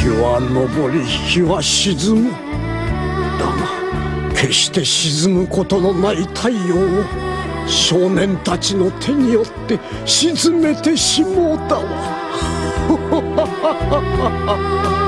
日は昇り日は沈む。だが決して沈むことのない太陽を少年たちの手によって沈めてしもうたわ。